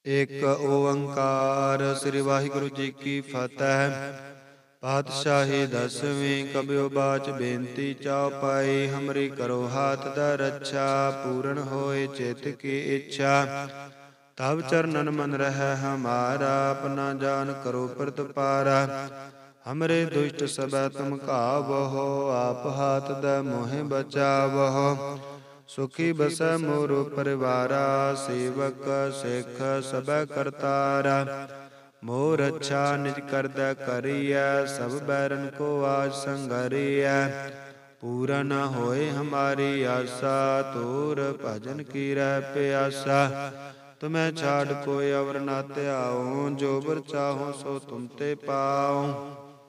ਇੱਕ ਓੰਕਾਰ। ਸ੍ਰੀ ਵਾਹਿਗੁਰੂ ਜੀ ਕੀ ਫਤਿਹ। ਪਾਤਸ਼ਾਹੀ ਦਸਵੀਂ। ਕਬਿਓ ਬਾਚ ਬੇਨਤੀ ਚਉਪਾਈ। ਹਮਰੀ ਕਰੋ ਹਾਥ ਦਾ ਰੱਛਾ। ਪੂਰਨ ਹੋਏ ਚਿਤ ਕੀ ਇੱਛਾ। ਤਬ ਚਰਨਨ ਮਨ ਰਹਿ ਹਮਾਰਾ। ਆਪਣਾ ਜਾਨ ਕਰੋ ਪ੍ਰਤਪਾਰਾ। ਹਮਰੇ ਦੁਸ਼ਟ ਸਭੈ ਤੁਮ ਘਾਵਹੁ। ਆਪ ਹਾਥ ਦਾ ਮੋਹਿ ਬਚਾਵਹੁ। ਸੁਖੀ ਬਸੈ ਮੋਰੋ ਪਰਿਵਾਰਾ। ਸੇਵਕ ਸਿੱਖ ਸਭੈ ਕਰਤਾਰਾ। ਮੋਹ ਰੱਛਾ ਨਿਜ ਕਰਦਾ ਕਰੀਐ। ਸਭ ਬੈਰਨ ਕੋ ਆਜ ਸੰਗਰੀਐ। ਪੂਰਨ ਹੋਏ ਹਮਾਰੀ ਆਸਾ। ਤੋਰ ਭਜਨ ਕੀਰੈ ਪਿਆਸਾ। ਤੁਮੈ ਛਾੜ ਕੋਈ ਅਵਰ ਨਾ ਧਿਆਉ। ਜੋ ਬਰ ਚਾਹੋ ਸੋ ਤੁਮ ਤੇ ਪਾਉ।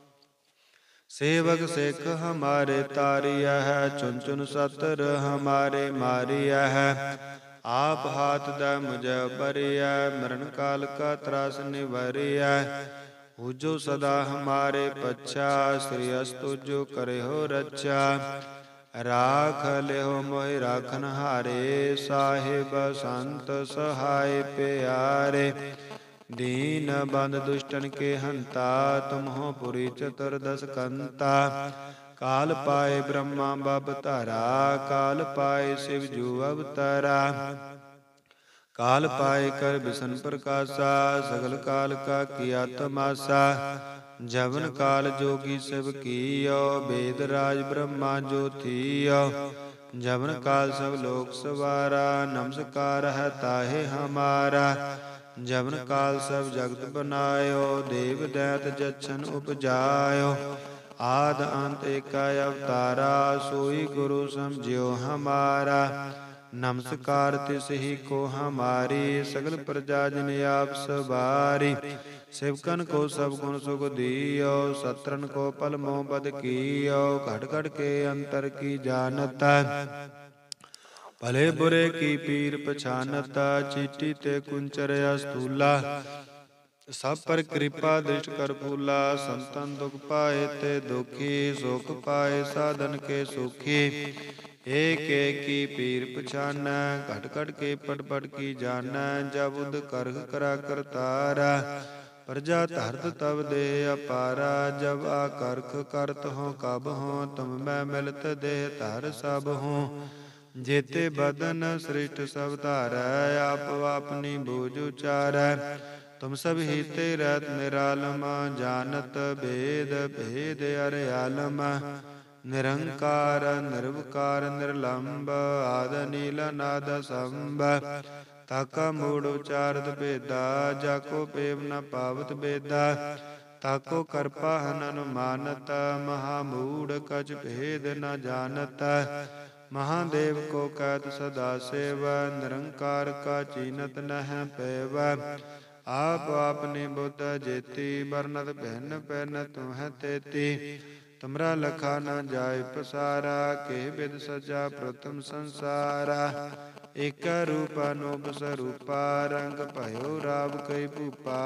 ਸੇਵਕ ਸਿੱਖ ਹਮਾਰੇ ਤਾਰਿਆ ਹੈ। ਚੁਨ ਚੁਨ ਸਤਰ ਹਮਾਰੇ ਮਾਰਿਆ ਹੈ। ਆਪ ਹਾਥ ਦਾ ਮੁਝੈ ਬਰਿਆ। ਮਰਨ ਕਾਲ ਕਾ ਤਰਾਸ ਨਿਵਰਿਆ। ਪੂਜੋ ਸਦਾ ਹਮਾਰੇ ਪੱਛਾ। ਸ੍ਰੀ ਅਸ ਤੁਜੋ ਕਰਿਓ ਰੱਛਾ। ਰਾਖ ਲਿਓ ਮੋਹਿ ਰਾਖਨ ਹਾਰੇ। ਸਾਹਿਬ ਸੰਤ ਸਹਾਇ ਪਿਆਰੇ। ਦੀਨ ਬੰਧ ਦੁਸ਼ਟਨ ਕੇ ਹੰਤਾ। ਤੁਮ ਹੋ ਪੁਰੀ ਚਤੁਰਦਸ ਕੰਤਾ। ਕਾਲ ਪਾਏ ਬ੍ਰਹਮਾ ਬਬ ਧਾਰਾ। ਕਾਲ ਪਾਏ ਸਿਵ ਜੂ ਅਵਤਾਰਾ। ਕਾਲ ਪਾਏ ਕਰ ਬਿਸ਼ਨ ਪ੍ਰਕਾਸ਼ਾ। ਸਗਲ ਕਾਲ ਕਾ ਕੀਆ ਤਮਾਸਾ। ਜਵਨ ਕਾਲ ਜੋਗੀ ਸਿਵ ਕੀਓ। ਬੇਦ ਰਾਜ ਬ੍ਰਹਮਾ ਜੋ ਥੀਓ। ਜਵਨ ਕਾਲ ਸਭ ਲੋਕ ਸਵਾਰਾ। ਨਮਸਕਾਰ ਹੈ ਤਾਹੇ ਹਮਾਰਾ। ਜਵਨ ਕਾਲ ਸਭ ਜਗਤ ਬਨਾਇਓ। ਦੇਵ ਦੈਤ ਜਛਨ ਉਪਜਾਇਓ। ਆਦ ਅੰਤ ਏਕਾ ਅਵਤਾਰਾ। ਸੋਈ ਗੁਰੂ ਸਮਝਿਓ ਹਮਾਰਾ। ਨਮਸਕਾਰ ਤਿਸ ਹੀ ਕੋ ਹਮਾਰੀ। ਸਗਲ ਪ੍ਰਜਾ ਜਨ ਆਪ ਸਵਾਰੀ। ਸਿਵਕਨ ਕੋ ਸਭ ਗੁਣ ਸੁਖ ਦੀਓ। ਸਤਰਨ ਕੋ ਪਲ ਮੋਹ ਬਦ ਕੀਓ। ਘਟ ਘਟ ਕੇ ਅੰਤਰ ਕੀ ਜਾਨਤਾ। ਭਲੇ ਬੁਰੇ ਕੀ ਪੀਰ ਪਛਾਨਤਾ। ਚੀਟੀ ਤੇ ਕੁੰਚਰ ਅਸਤੂਲਾ। ਸਭ ਪਰ ਕਿਰਪਾ ਦ੍ਰਿਸ਼ਟ ਕਰ ਫੂਲਾ। ਸੰਤਨ ਦੁਖ ਪਾਏ ਤੇ ਦੁਖੀ। ਸੁਖ ਪਾਏ ਸਾਧਨ ਕੇ ਸੁਖੀ। ਏਕ ਏਕ ਕੀ ਪੀਰ ਪਛਾਨੈ। ਘਟ ਘਟ ਕੇ ਪਟ ਪਟ ਕੀ ਜਾਨੈ। ਜਬ ਉਦ ਕਰਖ ਕਰਾ ਕਰਤਾਰਾ। ਪ੍ਰਜਾ ਧਰਤ ਤਬ ਦੇਹ ਅਪਾਰਾ। ਜਬ ਆ ਕਰਖ ਕਰਤ ਹੋ ਕਬ ਹੋ। ਤੁਮ ਮੈਂ ਮਿਲਤ ਦੇਹ ਧਰ ਸਭ ਹੋ। ਜੇਤੇ ਬਦਨ ਸ੍ਰਿਸ਼ਟ ਸਭ ਧਾਰੈ। ਆਪ ਆਪਨੀ ਬੂਝ ਉਚਾਰੈ। ਤੁਮ ਸਭ ਹੀ ਤੇ ਰਹਿਤ ਨਿਰਾਲਮ। ਜਾਨਤ ਭੇਦ ਭੇਦ ਅਰਿਆਲਮ। ਨਿਰੰਕਾਰ ਨਿਰਵਕਾਰ ਨਿਰਲੰਭ। ਆਦ ਨੀਲ ਨਾਦ ਸੰਭ। ਤਾਕਾ ਮੂੜ ਉਚਾਰਤ ਭੇਦਾ। ਜਾਕੋ ਪੇਵ ਨ ਪਾਵਤ ਬੇਦਾ। ਤਾਕੋ ਕਰਪਾ ਹਨ ਅਨੁਮਾਨਤ। ਮਹਾਮੂੜ ਕਛ ਭੇਦ ਨ ਜਾਨਤ। ਮਹਾਦੇਵ ਕੋ ਕਹਿਤ ਸਦਾ ਸੇਵ। ਨਿਰੰਕਾਰ ਕਾ ਚੀਨਤ ਨਹਿ ਪੈਵ। ਆਪ ਆਪਨੀ ਬੁੱਧ ਜੇਤੀ। ਬਰਨਤ ਭਿੰਨ ਭਿੰਨ ਤੁਮਹਿ ਤੇਤੀ। ਤੁਮਰਾ ਲਖਾ ਨ ਜਾਇ ਪਸਾਰਾ। ਕੇ ਬਿਦ ਸਜਾ ਪ੍ਰਥਮ ਸੰਸਾਰਾ। ਏਕੈ ਰੂਪ ਅਨੂਪ ਸਰੂਪਾ। ਰੰਗ ਭਇਓ ਰਾਵ ਕਈ ਭੂਪਾ।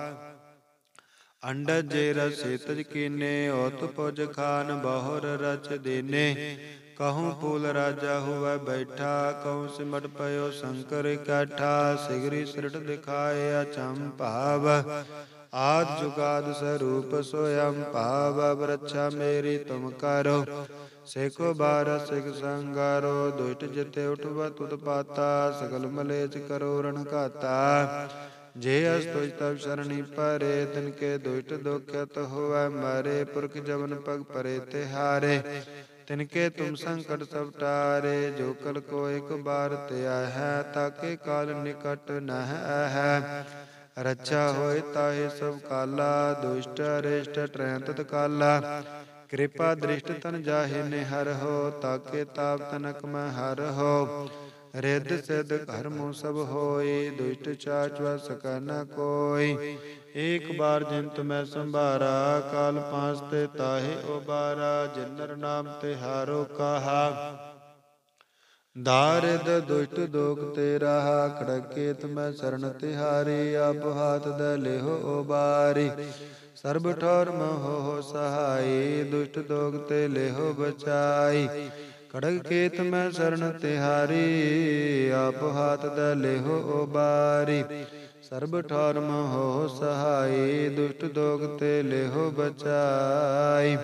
ਅੰਡਜ ਜੇ ਰਸ ਸੇਤਜ ਕੀਨੇ। ਓਤ ਪੁਜ ਖਾਨ ਬਹੁਰ ਰਚ ਦੇਨੇ। ਕਹੂੰ ਫੂਲ ਰਾਜਾ ਹੁਵੈ ਬੈਠਾ। ਕਹੂੰ ਸਿਮਟ ਪਇਓ ਸ਼ੰਕਰ ਇਕੱਠਾ। ਸਿਗਰੀ ਸ੍ਰਿਟ ਦਿਖਾਏ ਅਚੰਭਾਵ। ਆਦਿ ਜੁਗਾਦਿ ਸਰੂਪ ਸੋਯੰ ਭਾਵ। ਬ੍ਰਛਾ ਮੇਰੀ ਤੁਮ ਕਰੋ। ਸੇਖੋ ਬਾਰ ਸਿਖ ਸੰਗਾਰੋ। ਦੁਸ਼ਟ ਜਿਤੇ ਉਠਵਤ ਉਤਪਾਤਾ। ਸਗਲ ਮਲੇਛ ਕਰੋ ਰਣ ਘਾਤਾ। ਜੇ ਅਸ ਤੁਜ ਤਬ ਸ਼ਰਣੀ ਪਰੇ। ਤਿਨ ਕੇ ਦੁਸ਼ਟ ਦੁਖਿਤ ਹੋਵੈ ਮਰੇ। ਪੁਰਖ ਜਮਨ ਪਗ ਪਰੇ ਤਿਹਾਰੇ। ਤਿਨ ਕੇ ਤੁਮ ਸੰਕਟ ਸਭ ਟਾਰੇ। ਜੋ ਕਲ ਕੋ ਇਕ ਬਾਰ ਧਿਆ ਹੈ। ਤਾਕੇ ਕਾਲ ਨਿਕਟ ਨਹਿ ਹੈ। ਰੱਛਾ ਹੋਏ ਤਾਹੇ ਸਭ ਕਾਲਾ। ਦੁਸ਼ਟ ਅਰਿਸ਼ਟ ਟਰੈ ਤਤ ਕਾਲਾ। ਕਿਰਪਾ ਦ੍ਰਿਸ਼ਟ ਤਨ ਜਾਹਿ ਨਿਹਰਹੁ। ਤਾਕੇ ਤਾਪ ਤਨਕ ਮੈਂ ਹਰਹੁ। ਰਿੱਧ ਸਿੱਧ ਘਰਮੁ ਸਭ ਹੋਈ। ਦੁਸ਼ਟ ਚਾਚ ਵ ਸਕੈ ਨ ਕੋਈ। ਏਕ ਬਾਰ ਜਿਨ ਤੁਮੈ ਸੰਭਾਰਾ। ਕਾਲ ਪਾਂਸ ਤੇ ਤਾਹੇ ਉਬਾਰਾ। ਜਿਨਰ ਨਾਮ ਤਿਹਾਰੋ ਕਾਹਾ। ਦਾਰਿਦ ਦੁਸ਼ਟ ਦੋਖ ਤੇ ਰਾਹਾ। ਖੜਗੇ ਤੁਮੈ ਸਰਣ ਤਿਹਾਰੀ। ਆਪ ਹਾਥ ਦੇ ਲਿਹੋ ਉਬਾਰੀ। ਸਰਬ ਠੌਰ ਮੋਹ ਸਹਾਈ। ਦੁਸ਼ਟ ਦੋਖ ਤੇ ਲਿਹੋ ਬਚਾਈ। ਖੜਗ ਕੇਤ ਮੈਂ ਸਰਣ ਤਿਹਾਰੀ। ਆਪ ਹਾਥ ਦੇ ਲਿਹੋ ਉਬਾਰੀ। ਸਰਬ ਠੌਰ ਮੋਹ ਸਹਾਈ, ਦੁਸ਼ਟ ਦੋਖ ਤੇ ਲੇਹੋ ਬਚਾਈ।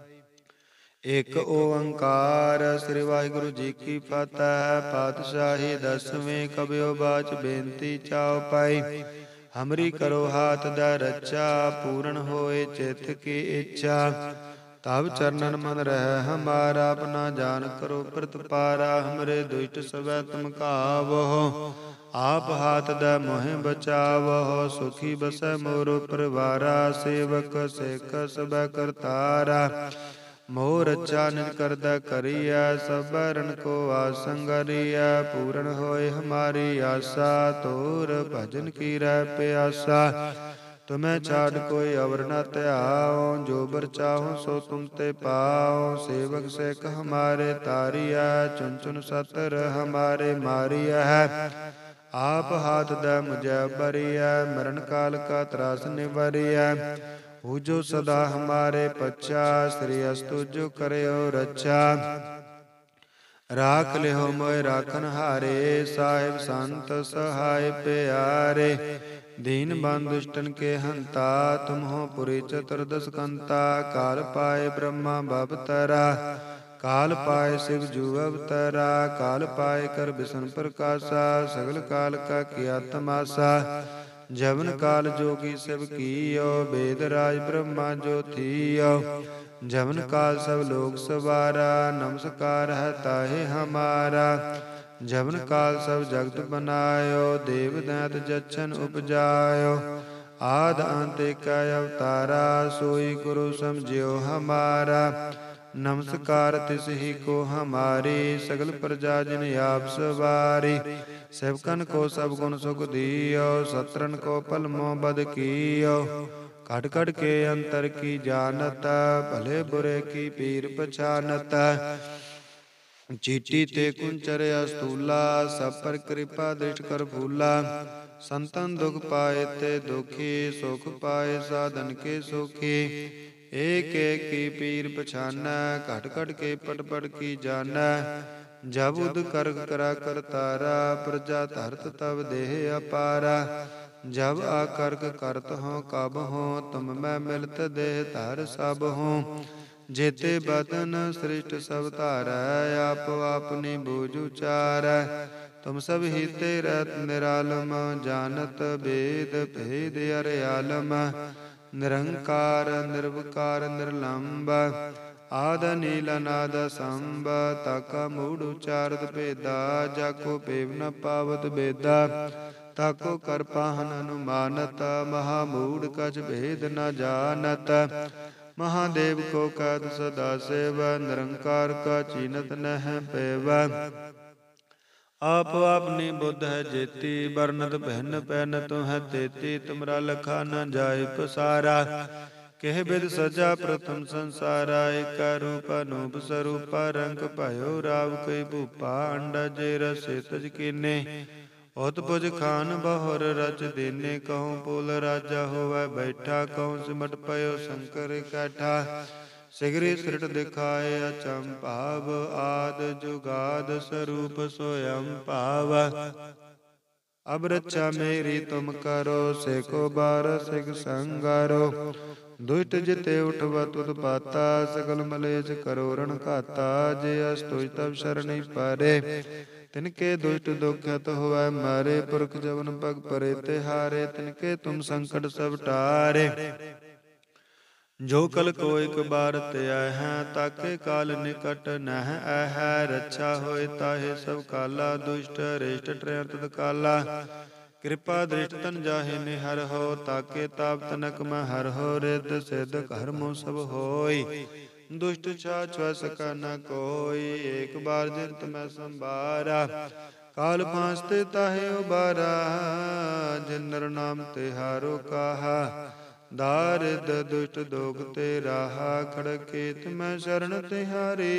ਇਕ ਓੰਕਾਰ ਸ੍ਰੀ ਵਾਹਿਗੁਰੂ ਜੀ ਕੀ ਫਤਿਹ। ਪਾਤਸ਼ਾਹੀ ਦਸਵੇਂ ਕਬਿਓ ਬਾਚ ਬੇਨਤੀ ਚਾਉ ਪਾਈ। ਹਮਰੀ ਕਰੋ ਹਾਥ ਦਾ ਰੱਛਾ, ਪੂਰਨ ਹੋਏ ਚਿੱਤ ਕੀ ਇੱਛਾ। ਤਬ ਚਰਨਨ ਮਨ ਰਹਿ ਹਮਾਰਾ, ਆਪਣਾ ਜਾਨ ਕਰੋ ਪ੍ਰਤਪਾਰਾ। ਹਮਰੇ ਦੁਸ਼ਟ ਸਵੈ ਤੁਮ ਕਾਵਹੁ, ਆਪ ਹਾਥ ਦਾ ਮੋਹਿ ਬਚਾਵਹੁ। ਸੁਖੀ ਬਸੈ ਮੋਰੋ ਪਰਿਵਾਰਾ, ਸੇਵਕ ਸਿੱਖ ਸਭੈ ਕਰਤਾਰਾ। ਮੋਹ ਰੱਛਾ ਨਿਜ ਕਰਦਾ ਕਰੀਐ, ਸਭੈ ਰਣ ਕੋ ਆਸੰਗਰੀਐ। ਪੂਰਨ ਹੋਏ ਹਮਾਰੀ ਆਸਾ, ਤੋਰ ਭਜਨ ਕੀ ਰਹਿ ਪਿਆਸਾ। ਤੁਮੈ ਛਾਡ ਕੋਈ ਅਵਰ ਨ ਧਿਆਉ, ਜੋ ਬਰ ਚਾਹੋ ਸੋ ਤੁਮ ਤੇ ਪਾਉ। ਸੇਵਕ ਸਿੱਖ ਹਮਾਰੇ ਤਾਰੀਐ, ਚੁਨ ਚੁਨ ਸਤਰ ਹਮਾਰੇ ਮਾਰੀਐ। ਆਪ ਹਾਥ ਦਾ ਮੁਝੈ ਬਰੀਐ, ਮਰਨ ਕਾਲ ਕਾ ਤਰਾਸ ਨਿਵਰੀਐ। ਪੂਜੋ ਸਦਾ ਹਮਾਰੇ ਪੱਛਾ, ਸ੍ਰੀ ਅਸਤੁ ਜੋ ਕਰਿਓ ਰੱਛਾ। ਰਾਖ ਲਿਓ ਮੋਇ ਰਾਖਨ ਹਾਰੇ, ਸਾਹਿਬ ਸੰਤ ਸਹਾਇ ਪਿਆਰੇ। ਦੀਨ ਬੰਧ ਦੁਸ਼ਟਨ ਕੇ ਹੰਤਾ, ਤੁਮ ਹੋ ਪੁਰੀ ਚਤੁਰਦਸ ਕੰਤਾ। ਕਾਲ ਪਾਏ ਬ੍ਰਹਮਾ ਬਵਤਰਾ, ਕਾਲ ਪਾਏ ਸਿਵ ਜੂ ਅਵਤਰਾ। ਕਾਲ ਪਾਏ ਕਰ ਬਿਸ਼ਨ ਪ੍ਰਕਾਸ਼ਾ, ਸਗਲ ਕਾਲ ਕਾ ਕੀਆ ਤਮਾਸਾ। ਜਵਨ ਕਾਲ ਜੋਗੀ ਸਿਵ ਕੀਓ, ਬੇਦ ਰਾਜ ਬ੍ਰਹਮਾ ਜੋ ਥੀਓ। ਜਵਨ ਕਾਲ ਸਭ ਲੋਕ ਸਵਾਰਾ, ਨਮਸਕਾਰ ਹੈ ਤਾਹੇ ਹਮਾਰਾ। ਜਵਨ ਕਾਲ ਸਭ ਜਗਤ ਬਨਾਇਓ, ਦੇਵ ਦੈਂਤ ਜਛਨ ਉਪਜਾਇਓ। ਆਦਿ ਅੰਤ ਏਕੈ ਅਵਤਾਰਾ, ਸੋਈ ਗੁਰੂ ਸਮਝਿਓ ਹਮਾਰਾ। ਨਮਸਕਾਰ ਤਿਸ ਹੀ ਕੋ ਹਮਾਰੀ, ਸਗਲ ਪ੍ਰਜਾ ਜਿਨ ਆਪ ਸਵਾਰੀ। ਸੇਵਕਨ ਕੋ ਸਭ ਗੁਣ ਸੁਖ ਦੀਓ, ਸਤਰਨ ਕੋ ਭਲਮੋ ਬਦ ਕੀਓ। ਘਟ ਘਟ ਕੇ ਅੰਤਰ ਕੀ ਜਾਨਤ, ਭਲੇ ਬੁਰੇ ਕੀ ਪੀਰ ਪਛਾਨਤ। ਚੀਟੀ ਤੇ ਕੁੰਚਰ ਅਸਤੂਲਾ, ਸਭ ਪਰ ਕਿਰਪਾ ਦ੍ਰਿਸ਼ਟ ਕਰ ਫੂਲਾ। ਸੰਤਨ ਦੁਖ ਪਾਏ ਤੇ ਦੁਖੀ, ਸੁਖ ਪਾਏ ਸਾਧਨ ਕੇ ਸੁਖੀ। ਏਕ ਏਕ ਕੀ ਪੀਰ ਪਛਾਨੈ, ਘਟ ਘਟ ਕੇ ਪਟ ਪਟ ਕੀ ਜਾਨੈ। ਜਬ ਉਦ ਕਰਗ ਕਰਾ ਕਰਤਾਰਾ, ਪ੍ਰਜਾ ਧਰਤ ਤਬ ਦੇਹ ਅਪਾਰਾ। ਜਬ ਆਕਰਕ ਕਰਤ ਹੋਂ ਕਬ ਹੋਂ, ਤੁਮ ਮੈਂ ਮਿਲਤ ਦੇਹ ਧਰ ਸਭ ਹੋਂ। ਜੇਤੇ ਬਦਨ ਸ੍ਰਿਸ਼ਟ ਸਭ ਧਾਰੈ, ਆਪੋ ਆਪਨੀ ਬੂਝ ਉਚਾਰੈ। ਤੁਮ ਸਭ ਹੀਤੇ ਰਹਿਤ ਨਿਰਾਲਮ, ਜਾਨਤ ਬੇਦ ਭੇਦ ਅਰਿਆਲਮ। ਨਿਰੰਕਾਰ ਨਿਰਵਕਾਰ ਨਿਰਲੰਭ, ਆਦ ਨੀਲ ਅਨਾਦ ਸੰਭ। ਤਾਕਾ ਮੂੜ ਉਚਾਰਤ ਭੇਦਾ, ਜਾਕੋ ਭੇਵ ਨ ਪਾਵਤ ਬੇਦਾ। ਤਾਕੋ ਕਰ ਪਾਹਨ ਅਨੁਮਾਨਤ, ਮਹਾ ਮੂੜ ਕਛ ਭੇਦ ਨ ਜਾਨਤ। ਮਹਾਦੇਵ ਕੋ ਕੈਦ ਸਦਾ ਸੇਵ, ਨਿਰੰਕਾਰ ਕਾ ਚੀਨਤ ਨਹਿ ਪੇਵ। ਆਪੋ ਆਪਨੀ ਬੁੱਧ ਹੈ ਜੇਤੀ, ਬਰਨਤ ਭਿੰਨ ਪੈਨ ਤੁਹੈ ਤੇਤੀ। ਤੁਮਰਾ ਲਖਾ ਨ ਜਾਇ ਪਸਾਰਾ, ਕਿਹ ਬਿਦ ਸਜਾ ਪ੍ਰਥਮ ਸੰਸਾਰਾ। ਏਕੈ ਰੂਪ ਅਨੂਪ ਸਰੂਪਾ, ਰੰਗ ਭਇਓ ਰਾਵ ਕਈ ਭੂਪਾ। ਅੰਡਾ ਜੇ ਰਸੇ ਤਜ ਕੀਨੇ, ਉਤ ਪੁਜ ਖਾਨ ਬਹੁਰ ਰਚ ਦੀਨੇ। ਕਹੂੰ ਪੂਲ ਰਾਜਾ ਹੋਵੈ ਬੈਠਾ, ਕਹੂੰ ਸਿਮਟ ਪਇਓ ਸ਼ੰਕਰ ਇਕੱਠਾ। ਸਿਗਰੀ ਸ੍ਰਿਟ ਦਿਖਾਏ ਅਚੰਭਾਵ, ਆਦ ਜੁਗਾਦ ਸਰੂਪ ਸੋਯੰ ਭਾਵ। ਅਬ ਰੱਛਾ ਮੇਰੀ ਤੁਮ ਕਰੋ, ਸੇਖੋ ਬਾਰ ਸਿਖ ਸੰਗਾਰੋ। ਦੁਸ਼ਟ ਜਿਤੇ ਉਠਵਤ ਉਤਪਾਤਾ, ਸਗਲ ਮਲੇਛ ਕਰੋ ਰਣ ਘਾਤਾ। ਜੇ ਅਸ ਤੁਜ ਤਬ ਸ਼ਰਣੀ ਪਾਰੇ, ਤਿਨਕੇ ਦੁਸ਼ਟ ਦੁਖਤ ਹੋਵੈ ਮਾਰੇ। ਪੁਰਖ ਜਵਨ ਪਗ ਪਰੇ ਤਿਹਾਰੇ, ਤਿਨਕੇ ਤੁਮ ਸੰਕਟ ਸਭ ਟਾਰੇ। ਜੋ ਕਲ ਕੋ ਇਕ ਬਾਰ ਧਿਆਇ ਹੈ, ਤਾਕੇ ਕਾਲ ਨਿਕਟ ਨਹਿ ਐਹੈ। ਰੱਛਾ ਹੋਏ ਤਾਹੇ ਸਭ ਕਾਲਾ, ਦੁਸ਼ਟ ਰਿਸ਼ਟ ਟਰੈ ਤਤ ਕਾਲਾ। ਕਿਰਪਾ ਦ੍ਰਿਸ਼ਟ ਤਨ ਜਾਹੇ ਨਿਹਰਹੁ, ਤਾਕੇ ਤਾਪ ਤਨਕ ਮੈਂ ਹਰਹੁ। ਰਿੱਧ ਸਿੱਧ ਕਰਮੁ ਸਭ ਹੋਈ, ਦੁਸ਼ਟ ਛਾਛ ਵੈ ਸਕੈ ਨ ਕੋਈ। ਏਕ ਬਾਰ ਜਿੰਤ ਮੈਂ ਸੰਭਾਰਾ, ਕਾਲ ਫਾਂਸ ਤੇ ਤਾਹੇ ਉਬਾਰਾ। ਜਿਨ ਨਰ ਨਾਮ ਤਿਹਾਰੋ ਕਾਹਾ, ਦਾਰਿਦ ਦੁਸ਼ਟ ਦੋਖ ਤੇ ਰਾਹਾ। ਖੜਗ ਕੇਤ ਮੈਂ ਸ਼ਰਨ ਤਿਹਾਰੀ,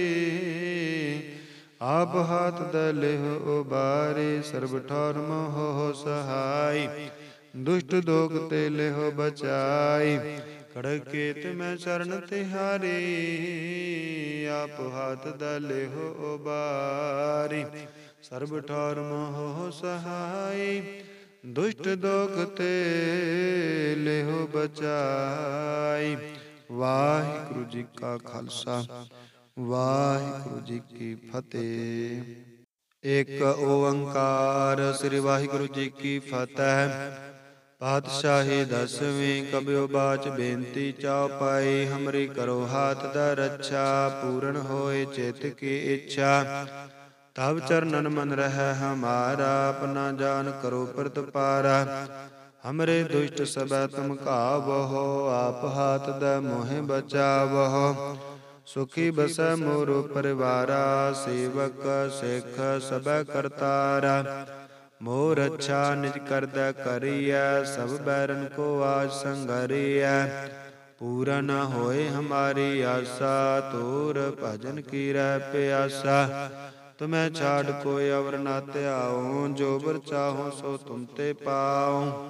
ਆਪ ਹਾਥ ਦ ਲਿਹੁ ਉਬਾਰੀ। ਸਰਬ ਠੌਰ ਮੋਹ ਸਹਾਈ, ਦੁਸ਼ਟ ਦੋਖ ਤੇ ਲਿਹੁ ਬਚਾਈ। ਖੜਗ ਕੇਤ ਮੈਂ ਸ਼ਰਨ ਤਿਹਾਰੀ, ਆਪ ਹਾਥ ਦ ਲਿਹੁ ਉਬਾਰੀ। ਸਰਬ ਠੌਰ ਮੋਹ ਸਹਾਈ, ਦੁਸ਼ਟ ਦੋਖ ਤੇ ਲਿਹੁ ਬਚਾਈ। ਵਾਹਿਗੁਰੂ ਜੀ ਕਾ ਖਾਲਸਾ ਵਾਹਿਗੁਰੂ ਜੀ ਕੀ ਫਤਿਹ। ਇੱਕ ਓੰਕਾਰ। ਸ੍ਰੀ ਵਾਹਿਗੁਰੂ ਜੀ ਕੀ ਫਤਿਹ। ਪਾਤਸ਼ਾਹੀ ਦਸਵੀਂ। ਕਬਿਓ ਬਾਚ ਬੇਨਤੀ ਚਉਪਾਈ। ਹਮਰੀ ਕਰੋ ਹਾਥ ਦਾ ਰੱਛਾ। ਪੂਰਨ ਹੋਏ ਚਿਤ ਕੀ ਇੱਛਾ। ਤਬ ਚਰਨਨ ਮਨ ਰਹਿ ਹਮਾਰਾ। ਆਪਣਾ ਜਾਨ ਕਰੋ ਪ੍ਰਤਪਾਰਾ। ਹਮਰੇ ਦੁਸ਼ਟ ਸਭੈ ਤੁਮ ਘਾਵਹੁ। ਆਪ ਹਾਥ ਦਾ ਮੋਹਿ ਬਚਾਵਹੁ। ਸੁਖੀ ਬਸੈ ਮੋਰ ਪਰਿਵਾਰਾ। ਸੇਵਕ ਸਿੱਖ ਸਭੈ ਕਰਤਾਰਾ। ਮੋਰ ਅੱਛਾ ਨਿਜ ਕਰਦਾ ਕਰੀਐ। ਸਭ ਬੈਰਨ ਕੋ ਆਜ ਸੰਗਰੀਐ। ਪੂਰਨ ਹੋਏ ਹਮਾਰੀ ਆਸਾ। ਤੋਰ ਭਜਨ ਕੀਰੈ ਪਿਆਸਾ। ਤੁਮੈ ਛਾੜ ਕੋਈ ਅਵਰ ਨਾ ਧਿਆਉ। ਜੋ ਬਰ ਚਾਹੋ ਸੋ ਤੁਮ ਤੇ ਪਾਉ।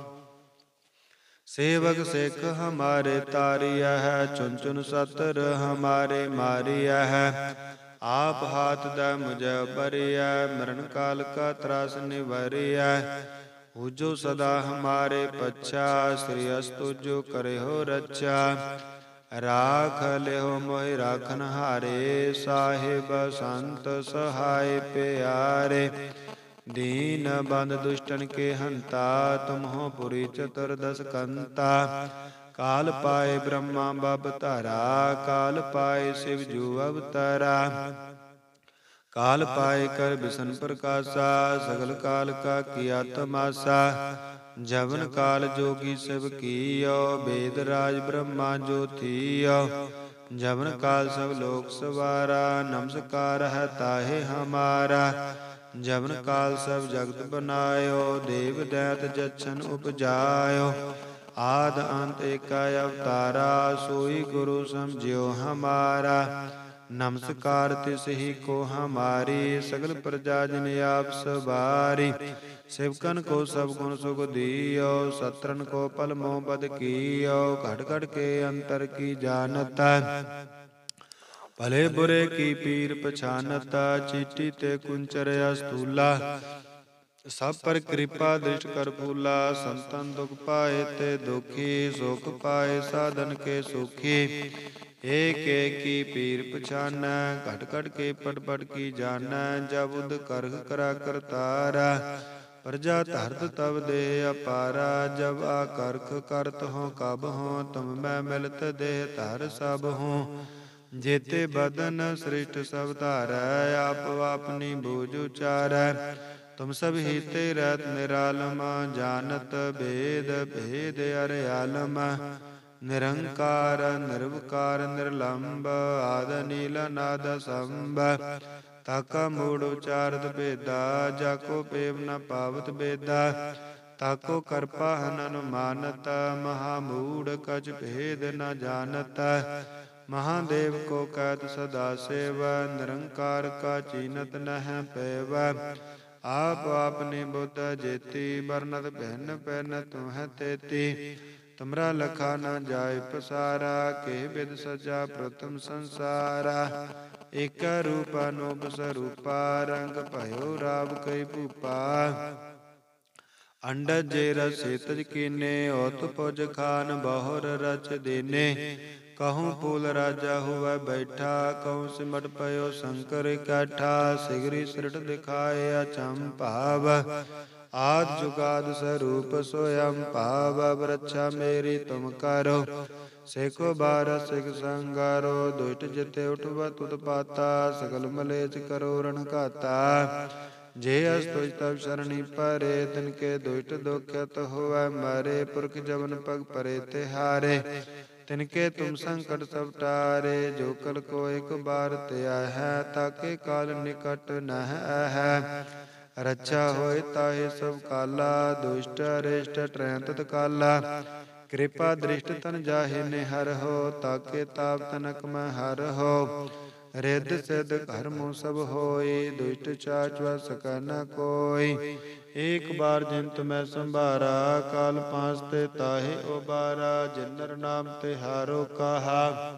ਸੇਵਕ ਸਿੱਖ ਹਮਾਰੇ ਤਾਰਿਆ ਹੈ। ਚੁਨ ਚੁਨ ਸਤਰ ਹਮਾਰੇ ਮਾਰਿਆ ਹੈ। ਆਪ ਹਾਥ ਦਾ ਮੁਝ ਬਰਿਆ। ਮਰਨ ਕਾਲ ਕਾ ਤਰਾਸ ਨਿਵਰਿਆ। ਪੂਜੋ ਸਦਾ ਹਮਾਰੇ ਪੱਛਾ। ਸ੍ਰੀ ਅਸਤੁ ਜੋ ਕਰਿਓ ਰੱਛਾ। ਰਾਖ ਲਿਓ ਮੋਹਿ ਰਾਖਨ ਹਾਰੇ। ਸਾਹਿਬ ਸੰਤ ਸਹਾਇ ਪਿਆਰੇ। ਦੀਨ ਬੰਧ ਦੁਸ਼ਟਨ ਕੇ ਹੰਤਾ। ਤੁਮ ਹੋ ਪੁਰੀ ਚਤੁਰਦਸ ਕੰਤਾ। ਕਾਲ ਪਾਏ ਬ੍ਰਹਮਾ ਬਬ ਧਾਰਾ। ਕਾਲ ਪਾਏ ਸਿਵ ਜੂ ਅਵਤਾਰਾ। ਕਾਲ ਪਾਏ ਕਰ ਬਿਸ਼ਨ ਪ੍ਰਕਾਸ਼ਾ। ਸਗਲ ਕਾਲ ਕਾ ਕੀਆ ਤਮਾਸਾ। ਜਵਨ ਕਾਲ ਜੋਗੀ ਸਭ ਕੀਓ। ਬੇਦ ਰਾਜ ਬ੍ਰਹਮਾ ਜੋ ਥੀਓ। ਜਵਨ ਕਾਲ ਸਭ ਲੋਕ ਸਵਾਰਾ। ਨਮਸਕਾਰ ਹੈ ਤਾਹੇ ਹਮਾਰਾ। ਜਵਨ ਕਾਲ ਸਭ ਜਗਤ ਬਨਾਇਓ। ਦੇਵ ਦੈਤ ਜਛਨ ਉਪਜਾਇਓ। ਆਦ ਅੰਤ ਏਕਾ ਅਵਤਾਰਾ। ਸੋਈ ਗੁਰੂ ਸਮਝਿਓ ਹਮਾਰਾ। ਨਮਸਕਾਰ ਤਿਸ ਹੀ ਕੋ ਹਮਾਰੀ। ਸਗਲ ਪ੍ਰਜਾ ਜਿਨ ਆਪ ਸਵਾਰੀ। ਸਿਵਕਨ ਕੋ ਸਭ ਗੁਣ ਸੁਖ ਦੀਓ। ਸਤਰਨ ਕੋ ਪਲ ਮੋਹ ਬਦ ਕੀਓ। ਘਟ ਘਟ ਕੇ ਅੰਤਰ ਕੀ ਜਾਨਤਾ। ਭਲੇ ਬੁਰੇ ਕੀ ਪੀਰ ਪਛਾਨਤਾ। ਚੀਟੀ ਤੇ ਕੁੰਚਰ ਅਸਤੂਲਾ। ਸਭ ਪਰ ਕਿਰਪਾ ਦ੍ਰਿਸ਼ਟ ਕਰ ਫੂਲਾ। ਸੰਤਨ ਦੁਖ ਪਾਏ ਤੇ ਦੁਖੀ। ਸੁਖ ਪਾਏ ਸਾਧਨ ਕੇ ਸੁਖੀ। ਏਕ ਏਕ ਕੀ ਪੀਰ ਪਛਾਨੈ। ਘਟ ਘਟ ਕੇ ਪਟ ਪਟ ਕੀ ਜਾਨੈ। ਜਬ ਉਦ ਕਰਖ ਕਰਾ ਕਰਤਾਰਾ। ਪ੍ਰਜਾ ਧਰਤ ਤਬ ਦੇਹ ਅਪਾਰਾ। ਜਬ ਆ ਕਰਖ ਕਰਤ ਹੋ ਕਬ ਹੋ। ਤੁਮ ਮੈਂ ਮਿਲਤ ਦੇਹ ਧਰ ਸਭ ਹੋ। ਜੇਤੇ ਬਦਨ ਸ੍ਰਿਸ਼ਟ ਸਭ ਧਾਰੈ। ਆਪ ਆਪਨੀ ਬੂਝ ਉਚਾਰੈ। ਤੁਮ ਸਭ ਹੀ ਤੇ ਰਹਿਤ ਨਿਰਾਲਮ। ਜਾਨਤ ਭੇਦ ਭੇਦ ਅਰਿਆਲਮ। ਨਿਰੰਕਾਰ ਨਿਰਵਕਾਰ ਨਿਰਲੰਭ। ਆਦ ਨੀਲ ਨਾਦ ਸੰਭ। ਤਾਕਾ ਮੂੜ ਉਚਾਰਤ ਭੇਦਾ। ਜਾਕੋ ਪੇਵ ਨ ਪਾਵਤ ਬੇਦਾ। ਤਾਕੋ ਕਰਪਾ ਹਨ ਅਨੁਮਾਨਤ। ਮਹਾਮੂੜ ਕਛ ਭੇਦ ਨ ਜਾਨਤ। ਮਹਾਦੇਵ ਕੋ ਕਹਿਤ ਸਦਾ ਸੇਵ। ਨਿਰੰਕਾਰ ਕਾ ਚੀਨਤ ਨਹਿ ਪੈਵ। ਆਪ ਆਪਨੀ ਬੁੱਧ ਜੇਤੀ। ਬਰਨਤ ਭਿੰਨ ਭਿੰਨ ਤੁਮਹਿ ਤੇਤੀ। ਤੁਮਰਾ ਲਖਾ ਨ ਜਾਇ ਪਸਾਰਾ। ਕੇ ਬਿਦ ਸਜਾ ਪ੍ਰਥਮ ਸੰਸਾਰਾ। ਏਕਾ ਰੂਪ ਅਨੂਪ ਸਰੂਪਾ। ਰੰਗ ਭਇਓ ਰਾਵ ਕਈ ਭੂਪਾ। ਅੰਡਜ ਜੇ ਰਸ ਸੇਤਜ ਕੀਨੇ। ਓਤ ਪੁਜ ਖਾਨ ਬਹੁਰ ਰਚ ਦੇਨੇ। ਕਹੂੰ ਪੂਲ ਰਾਜਾ ਹੁਵੈ ਬੈਠਾ। ਕਹੂੰ ਸਿਮਟ ਪਇਓ ਸ਼ੰਕਰ ਇਕੱਠਾ। ਸਿਗਰੀ ਸ੍ਰਿਟ ਦਿਖਾਏ ਅਚੰਭਾਵ। ਆਦਿ ਜੁਗਾਦਿ ਸਰੂਪ ਸੋਯੰ ਭਾਵ। ਬਰਛਾ ਮੇਰੀ ਤੁਮ ਕਰੋ। ਸੇਖੋ ਬਾਰ ਸਿਖ ਸੰਗਾਰੋ। ਦੁਸ਼ਟ ਜਿਤੇ ਉਠਵਤ ਉਤਪਾਤਾ। ਸਗਲ ਮਲੇਛ ਕਰੋ ਰਣ ਘਾਤਾ। ਜੇ ਅਸ ਤੁਜ ਤਬ ਸ਼ਰਣੀ ਪਰੇ। ਤਿਨ ਕੇ ਦੁਸ਼ਟ ਦੁਖਿਤ ਹੋਵੈ ਮਰੇ। ਪੁਰਖ ਜਮਨ ਪਗ ਪਰੇ ਤਿਹਾਰੇ। ਤਿਨ ਕੇ ਤੁਮ ਸੰਕਟ ਸਭ ਟਾਰੇ। ਜੋ ਕਲ ਕੋ ਇਕ ਬਾਰ ਧਿਆ ਹੈ। ਤਾਕੇ ਕਾਲ ਨਿਕਟ ਨਹਿ ਹੈ। ਰੱਛਾ ਹੋਏ ਤਾਹੇ ਸਭ ਕਾਲਾ। ਦੁਸ਼ਟ ਅਰਿਸ਼ਟ ਟਰੈ ਤਤ ਕਾਲਾ। ਕਿਰਪਾ ਦ੍ਰਿਸ਼ਟ ਤਨ ਜਾਹੇ ਨਿਹਰਹੁ। ਤਾਕੇ ਤਾਪ ਤਨਕ ਮੈਂ ਹਰਹੁ। ਰਿੱਧ ਸਿੱਧ ਕਰਮੁ ਸਭ ਹੋਈ। ਦੁਸ਼ਟ ਚਾਚ ਵਸ ਸਕੈ ਨ ਕੋਈ। ਏਕ ਬਾਰ ਜਿਨ ਤੁਮੈ ਸੰਭਾਰਾ। ਕਾਲ ਪਾਂਸ ਤੇ ਤਾਹੇ ਉਬਾਰਾ। ਜਿਨਰ ਨਾਮ ਤਿਹਾਰੋ ਕਾਹਾ।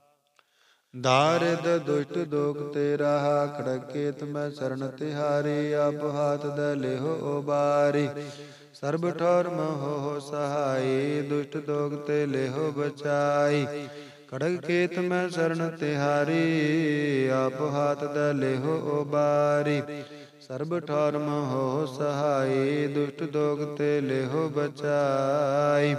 ਦਾਰਿਦ ਦੁਸ਼ਟ ਦੋਖ ਤੇ ਰਾਹਾ। ਖੜਕੇ ਤੁਮੈ ਸਰਣ ਤਿਹਾਰੀ। ਆਪ ਹਾਥ ਦ ਲਿਹੁ ਉਬਾਰੀ। ਸਰਬ ਠੌਰ ਮੋਹ ਸਹਾਈ, ਦੁਸ਼ਟ ਦੋਗ ਤੇ ਲੇਹੋ ਬਚਾਈ। ਖੜਗ ਕੇਤ ਮੈਂ ਸਰਣ ਤਿਹਾਰੀ, ਆਪ ਹਾਥ ਦਾ ਲੇਹੋ ਉਬਾਰੀ। ਸਰਬ ਠੌਰ ਮੋਹ ਸਹਾਈ, ਦੁਸ਼ਟ ਦੋਗ ਤੇ ਲੇਹੋ ਬਚਾਈ।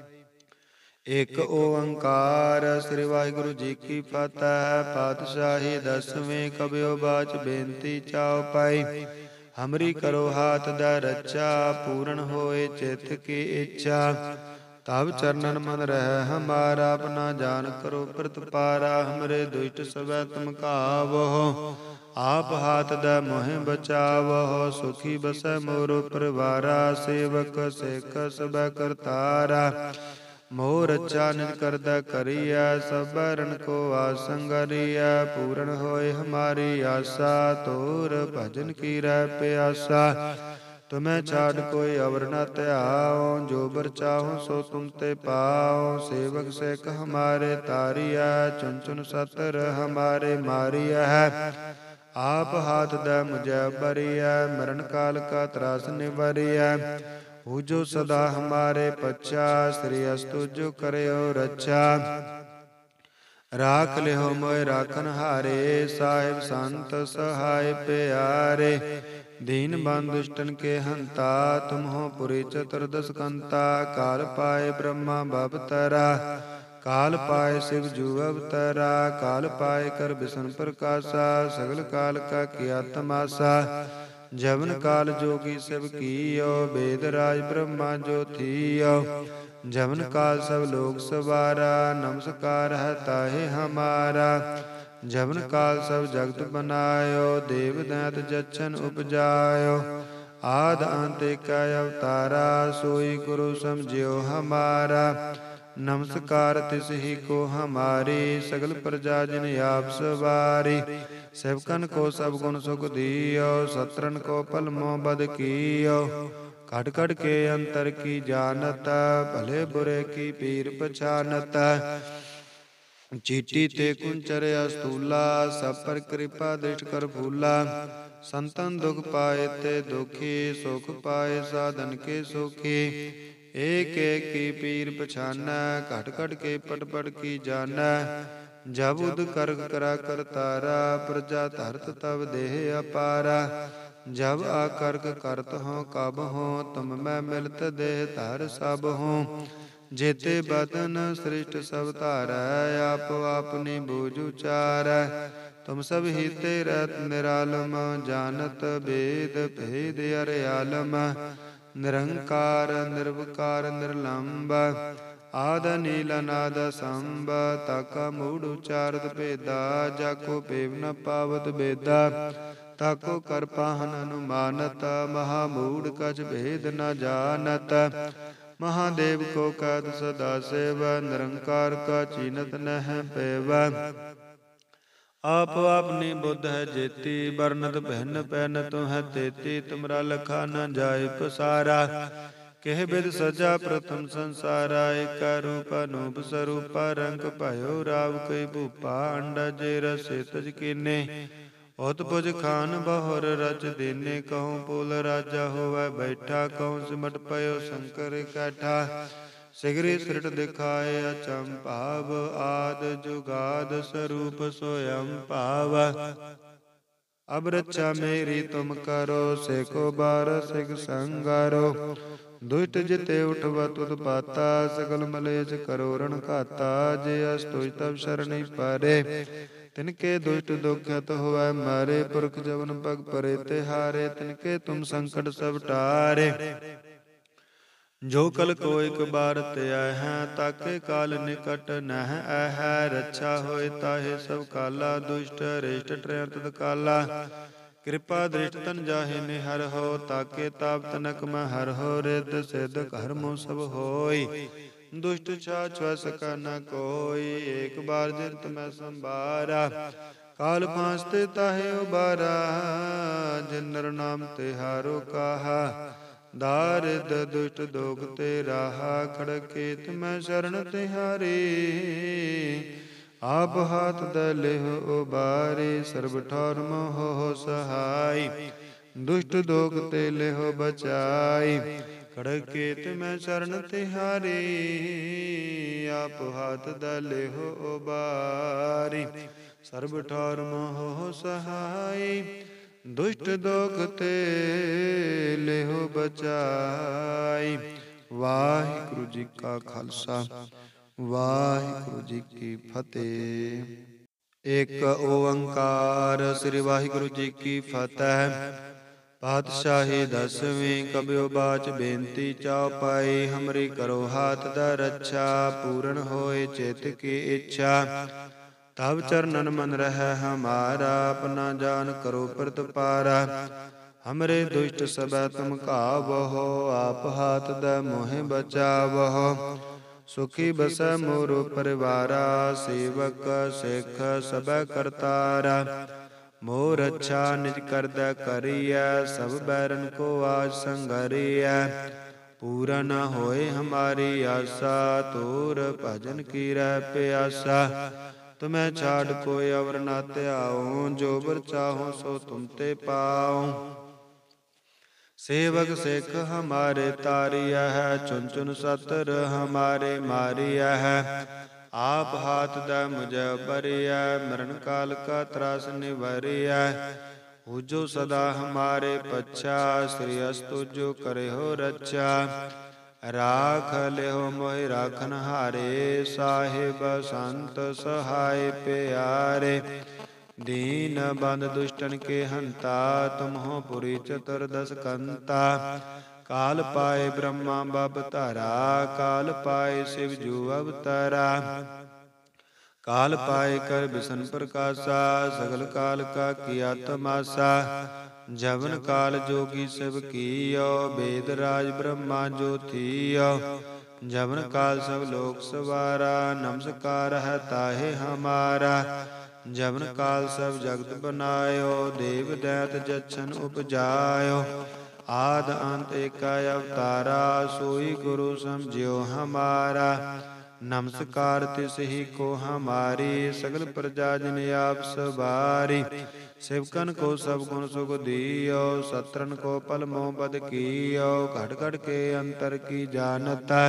ਇਕ ਓੰਕਾਰ ਸ੍ਰੀ ਵਾਹਿਗੁਰੂ ਜੀ ਕੀ ਫਤਿਹ। ਪਾਤਸ਼ਾਹੀ ਦਸਵੇਂ ਕਬਿਓ ਬਾਚ ਬੇਨਤੀ ਚਾਉ ਪਾਈ। ਹਮਰੀ ਕਰੋ ਹਾਥ ਦਾ ਰੱਛਾ, ਪੂਰਨ ਹੋਏ ਚਿੱਤ ਕੀ ਇੱਛਾ। ਤਬ ਚਰਨਨ ਮਨ ਰਹਿ ਹਮਾਰਾ, ਆਪਣਾ ਜਾਨ ਕਰੋ ਪ੍ਰਤਪਾਰਾ। ਹਮਰੇ ਦੁਸ਼ਟ ਸਵੈ ਤੁਮ ਕਾਵਹੁ, ਆਪ ਹਾਥ ਦਾ ਮੋਹਿ ਬਚਾਵਹੁ। ਸੁਖੀ ਬਸੈ ਮੋਰੋ ਪਰਿਵਾਰਾ, ਸੇਵਕ ਸਿੱਖ ਸਭੈ ਕਰਤਾਰਾ। ਮੋਹ ਰੱਛਾ ਨਿਜ ਕਰਦਾ ਕਰੀਐ, ਸਭੈ ਰਣ ਕੋ ਆਸੰਗਰੀਐ। ਪੂਰਨ ਹੋਏ ਹਮਾਰੀ ਆਸਾ, ਤੋਰ ਭਜਨ ਕੀ ਰਹਿ ਪਿਆਸਾ। ਤੁਮੈ ਛਾਡ ਕੋਈ ਅਵਰ ਨ ਧਿਆਉ, ਜੋ ਬਰ ਚਾਹੋ ਸੋ ਤੁਮ ਤੇ ਪਾਉ। ਸੇਵਕ ਸਿੱਖ ਹਮਾਰੇ ਤਾਰੀਐ, ਚੁਨ ਚੁਨ ਸਤਰ ਹਮਾਰੇ ਮਾਰੀਐ। ਆਪ ਹਾਥ ਦਾ ਮੁਝੈ ਬਰੀਐ, ਮਰਨ ਕਾਲ ਕਾ ਤਰਾਸ ਨਿਵਰੀਐ। ਹੂ ਜੋ ਸਦਾ ਹਮਾਰੇ ਪੱਛਾ, ਸ੍ਰੀ ਅਸਤੁ ਜੋ ਕਰਿਓ ਰੱਛਾ। ਰਾਖ ਲਿਓ ਮੋਇ ਰਾਖਨ ਹਾਰੇ, ਸਾਹਿਬ ਸੰਤ ਸਹਾਇ ਪਿਆਰੇ। ਦੀਨ ਬੰਧ ਦੁਸ਼ਟਨ ਕੇ ਹੰਤਾ, ਤੁਮ ਹੋ ਪੁਰੀ ਚਤੁਰਦਸ ਕੰਤਾ। ਕਾਲ ਪਾਏ ਬ੍ਰਹਮਾ ਬਵਤਰਾ, ਕਾਲ ਪਾਏ ਸਿਵ ਜੂ ਅਵਤਰਾ। ਕਾਲ ਪਾਏ ਕਰ ਬਿਸ਼ਨ ਪ੍ਰਕਾਸ਼ਾ, ਸਗਲ ਕਾਲ ਕਾ ਕੀਆ ਤਮਾਸਾ। ਜਵਨ ਕਾਲ ਜੋਗੀ ਸਿਵ ਕੀਓ, ਬੇਦ ਰਾਜ ਬ੍ਰਹਮਾ ਜੋ ਥੀਓ। ਜਵਨ ਕਾਲ ਸਭ ਲੋਕ ਸਵਾਰਾ, ਨਮਸਕਾਰ ਹੈ ਤਾਹੇ ਹਮਾਰਾ। ਜਵਨ ਕਾਲ ਸਭ ਜਗਤ ਬਨਾਇਓ, ਦੇਵ ਦੈਂਤ ਜਛਨ ਉਪਜਾਇਓ। ਆਦਿ ਅੰਤ ਏਕੈ ਅਵਤਾਰਾ, ਸੋਈ ਗੁਰੂ ਸਮਝਿਓ ਹਮਾਰਾ। ਨਮਸਕਾਰ ਤਿਸ ਹੀ ਕੋ ਹਮਾਰੀ, ਸਗਲ ਪ੍ਰਜਾ ਜਿਨ ਆਪ ਸਵਾਰੀ। ਸੇਵਕਨ ਕੋ ਸਭ ਗੁਣ ਸੁਖ ਦੀਓ, ਸਤਰਨ ਕੋ ਪਲ ਮੋਹ ਬਦ ਕੀਓ। ਕਟ ਕਟ ਕੇ ਅੰਤਰ ਕੀ ਜਾਨਤ, ਭਲੇ ਬੁਰੇ ਕੀ ਪੀਰ ਪਛਾਨਤ। ਚੀਟੀ ਤੇ ਕੁੰਚਰ ਅਸਤੂਲਾ, ਸਭ ਪਰ ਕਿਰਪਾ ਦ੍ਰਿਸ਼ਟ ਕਰ ਫੂਲਾ। ਸੰਤਨ ਦੁਖ ਪਾਏ ਤੇ ਦੁਖੀ, ਸੁਖ ਪਾਏ ਸਾਧਨ ਕੇ ਸੁਖੀ। ਏਕ ਏਕ ਕੀ ਪੀਰ ਪਛਾਨੈ, ਘਟ ਘਟ ਕੇ ਪਟ ਪਟ ਕੀ ਜਾਨੈ। ਜਬ ਉਦ ਕਰਗ ਕਰਾ ਕਰਤਾਰਾ, ਪ੍ਰਜਾ ਧਰਤ ਤਬ ਦੇਹ ਅਪਾਰਾ। ਜਬ ਆਕਰਕ ਕਰਤ ਹੋਂ ਕਬ ਹੋਂ, ਤੁਮ ਮੈਂ ਮਿਲਤ ਦੇਹ ਧਰ ਸਭ ਹੋਂ। ਜੇਤੇ ਬਦਨ ਸ੍ਰਿਸ਼ਟ ਸਭ ਧਾਰੈ, ਆਪੋ ਆਪਨੀ ਬੂਝ ਉਚਾਰੈ। ਤੁਮ ਸਭ ਹੀਤੇ ਰਹਿਤ ਨਿਰਾਲਮ, ਜਾਨਤ ਬੇਦ ਭੇਦ ਅਰਿਆਲਮ। ਨਿਰੰਕਾਰ ਨਿਰਵਕਾਰ ਨਿਰਲੰਭ, ਆਦ ਨੀਲ ਅਨਾਦ ਸੰਭ। ਤਾਕਾ ਮੂੜ ਉਚਾਰਤ ਭੇਦਾ, ਜਾਕੋ ਭੇਵ ਨ ਪਾਵਤ ਬੇਦਾ। ਤਾਕੋ ਕਰ ਪਾਹਨ ਅਨੁਮਾਨਤ, ਮਹਾ ਮੂੜ ਕਛ ਭੇਦ ਨ ਜਾਨਤ। ਮਹਾਦੇਵ ਕੋ ਕਦ ਸਦਾ ਸੇਵ, ਨਿਰੰਕਾਰ ਕਾ ਚੀਨਤ ਨਹਿ ਪੈਵ। ਆਪ ਆਪਨੀ ਬੁੱਧ ਹੈ ਜੇਤੀ, ਬਰਨਤ ਭਿੰਨ ਪੈਨ ਤੁ ਹੈ ਤੇਤੀ। ਤੁਮਰਾ ਲਖਾ ਨ ਜਾਏ ਪਸਾਰਾ, ਕਿਹ ਬਿਦ ਸਜਾ ਪ੍ਰਥਮ ਸੰਸਾਰਾ। ਏਕੈ ਰੂਪ ਅਨੂਪ ਸਰੂਪਾ, ਰੰਗ ਭਇਓ ਰਾਵ ਕਈ ਭੂਪਾ। ਅੰਡਾ ਜੇ ਰਸੇ ਤਜ ਕੀਨੇ, ਉਤ ਪੁਜ ਖਾਨ ਬਹੁਰ ਰਚ ਦੀਨੇ। ਕਹੂੰ ਪੂਲ ਰਾਜਾ ਹੋਵੈ ਬੈਠਾ, ਕਹੂੰ ਸਿਮਟ ਪਇਓ ਸ਼ੰਕਰ ਇਕੱਠਾ। ਸਿਗਰੀ ਸ੍ਰਿਟ ਦਿਖਾਏ ਅਚੰਭਾਵ, ਆਦ ਜੁਗਾਦ ਸਰੂਪ ਸੋਯੰ ਭਾਵ। ਅਬ ਰੱਛਾ ਮੇਰੀ ਤੁਮ ਕਰੋ, ਸੇਖੋ ਬਾਰ ਸਿਖ ਸੰਗਾਰੋ। ਦੁਸ਼ਟ ਜਿਤੇ ਉਠਵਤ ਉਤਪਾਤਾ, ਸਗਲ ਮਲੇਛ ਕਰੋ ਰਣ ਘਾਤਾ। ਜੇ ਅਸ ਤੁਜ ਤਬ ਸ਼ਰਣੀ ਪਾਰੇ, ਤਿਨਕੇ ਦੁਸ਼ਟ ਦੁਖਤ ਹੋਵੈ ਮਾਰੇ। ਪੁਰਖ ਜਵਨ ਪਗ ਪਰੇ ਤਿਹਾਰੇ, ਤਿਨਕੇ ਤੁਮ ਸੰਕਟ ਸਭ ਟਾਰੇ। ਜੋ ਕਲ ਕੋ ਇਕ ਬਾਰ ਧਿਆਇ ਹੈ, ਤਾਕੇ ਕਾਲ ਨਿਕਟ ਨਹਿ ਐਹੈ। ਰੱਛਾ ਹੋਏ ਤਾਹੇ ਸਭ ਕਾਲਾ, ਦੁਸ਼ਟ ਰਿਸ਼ਟ ਟਰੈ ਤਤ ਕਾਲਾ। ਕਿਰਪਾ ਦ੍ਰਿਸ਼ਟ ਤਨ ਜਾਹੇ ਨਿਹਰ ਹੋ, ਤਾਕੇ ਤਾਪ ਤਨਕ ਮੈਂ ਹਰ ਹੋ। ਰਿੱਧ ਸਿੱਧ ਕਰਮੁ ਸਭ ਹੋਈ, ਦੁਸ਼ਟ ਛਾਛ ਵੈ ਸਕੈ ਨ ਕੋਈ। ਏਕ ਬਾਰ ਜਿੰਤ ਮੈਂ ਸੰਭਾਰਾ, ਕਾਲ ਫਾਂਸ ਤੇ ਤਾਹੇ ਉਬਾਰਾ। ਜਿਨ ਨਰ ਨਾਮ ਤਿਹਾਰੋ ਕਾਹਾ, ਦਾਰਿਦ ਦੁਸ਼ਟ ਦੋਖ ਤੇ ਰਾਹਾ। ਖੜਗ ਕੇਤ ਮੈਂ ਸ਼ਰਨ ਤਿਹਾਰੀ, ਆਪ ਹਾਥ ਦਾ ਲੇਹੁ ਉਬਾਰੀ। ਸਰਬ ਠੌਰ ਮੋਹ ਸਹਾਈ, ਦੁਸ਼ਟ ਦੋਖ ਤੇ ਲੇਹੁ ਬਚਾਈ। ਖੜਗ ਕੇਤ ਮੈਂ ਚਰਨ ਤਿਹਾਰੀ, ਆਪ ਹਾਥ ਦਾ ਲਿਹੋ ਉਬਾਰੀ। ਸਰਬ ਠੌਰ ਮੋਹ ਸਹਾਈ, ਦੁਸ਼ਟ ਦੋਖ ਤੇ ਲਿਹੋ ਬਚਾਈ। ਵਾਹਿਗੁਰੂ ਜੀ ਕਾ ਖਾਲਸਾ, ਵਾਹਿਗੁਰੂ ਜੀ ਕੀ ਫਤਿਹ। ਇੱਕ ਓੰਕਾਰ। ਸ੍ਰੀ ਵਾਹਿਗੁਰੂ ਜੀ ਕੀ ਫਤਿਹ। ਪਾਤਸ਼ਾਹੀ ਦਸਵੀਂ। ਕਬਿਓ ਬਾਚ ਬੇਨਤੀ ਚਉਪਾਈ, ਹਮਰੀ ਕਰੋ ਹਾਥ ਦਾ ਰੱਛਾ, ਪੂਰਨ ਹੋਏ ਚਿਤ ਕੀ ਇੱਛਾ। ਤਬ ਚਰਨਨ ਮਨ ਰਹਿ ਹਮਾਰਾ, ਆਪਣਾ ਜਾਨ ਕਰੋ ਪ੍ਰਤਪਾਰਾ। ਹਮਰੇ ਦੁਸ਼ਟ ਸਭੈ ਤੁਮ ਘਾਵਹੁ, ਆਪ ਹਾਥ ਦਾ ਮੋਹਿ ਬਚਾਵਹੁ। ਸੁਖੀ ਬਸੈ ਮੋਰੋ ਪਰਿਵਾਰਾ, ਸੇਵਕ ਸਿੱਖ ਸਭੈ ਕਰਤਾਰਾ। ਮੋਹ ਰੱਛਾ ਨਿਜ ਕਰਦਾ ਕਰੀਐ, ਸਭ ਬੈਰਨ ਕੋ ਆਜ ਸੰਗਰੀਐ। ਪੂਰਨ ਹੋਏ ਹਮਾਰੀ ਆਸਾ, ਤੋਰ ਭਜਨ ਕੀਰੈ ਪਿਆਸਾ। ਤੁਮੈ ਛਾੜ ਕੋਈ ਅਵਰ ਨਾ ਧਿਆਉ, ਜੋ ਬਰ ਚਾਹੋ ਸੋ ਤੁਮ ਤੇ ਪਾਉ। ਸੇਵਕ ਸਿੱਖ ਹਮਾਰੇ ਤਾਰਿਐ, ਚੁਨ ਚੁਨ ਸਤਰ ਹਮਾਰੇ ਮਾਰਿਐ। ਆਪ ਹਾਥ ਦਾ ਮੁਝ ਬਰਿਐ, ਮਰਨ ਕਾਲ ਕਾ ਤਰਾਸ ਨਿਵਰਿਐ। ਪੂਜੋ ਸਦਾ ਹਮਾਰੇ ਪੱਛਾ, ਸ੍ਰੀ ਅਸ ਤੁਜੋ ਕਰਿਓ ਰੱਛਾ। ਰਾਖ ਲਿਓ ਮੋਹਿ ਰਾਖਨ ਹਾਰੇ, ਸਾਹਿਬ ਸੰਤ ਸਹਾਇ ਪਿਆਰੇ। ਦੀਨ ਬੰਧ ਦੁਸ਼ਟਨ ਕੇ ਹੰਤਾ, ਤੁਮ ਹੋ ਪੁਰੀ ਚਤੁਰਦਸ ਕੰਤਾ। ਕਾਲ ਪਾਏ ਬ੍ਰਹਮਾ ਬਬ ਧਾਰਾ, ਕਾਲ ਪਾਏ ਸਿਵ ਜੂ ਅਵਤਾਰਾ। ਕਾਲ ਪਾਏ ਕਰ ਬਿਸ਼ਨ ਪ੍ਰਕਾਸ਼ਾ, ਸਗਲ ਕਾਲ ਕਾ ਕੀਆ ਤਮਾਸਾ। ਜਵਨ ਕਾਲ ਜੋਗੀ ਸਭ ਕੀਓ, ਬੇਦ ਰਾਜ ਬ੍ਰਹਮਾ ਜੋ ਥੀਓ। ਜਵਨ ਕਾਲ ਸਭ ਲੋਕ ਸਵਾਰਾ, ਨਮਸਕਾਰ ਹੈ ਤਾਹੇ ਹਮਾਰਾ। ਜਵਨ ਕਾਲ ਸਭ ਜਗਤ ਬਨਾਇਓ, ਦੇਵ ਦੈਤ ਜਛਨ ਉਪਜਾਇਓ। ਆਦ ਅੰਤ ਏਕਾ ਅਵਤਾਰਾ, ਸੋਈ ਗੁਰੂ ਸਮਝਿਓ ਹਮਾਰਾ। ਨਮਸਕਾਰ ਤਿਸ ਹੀ ਕੋ ਹਮਾਰੀ, ਸਗਲ ਪ੍ਰਜਾ ਜਿਨ ਆਪ ਸਵਾਰੀ। ਸਿਵਕਨ ਕੋ ਸਭ ਗੁਣ ਸੁਖ ਦੀਓ, ਸਤਰਨ ਕੋ ਪਲ ਮੋਹ ਬਦ ਕੀਓ। ਘਟ ਘਟ ਕੇ ਅੰਤਰ ਕੀ ਜਾਨਤਾ,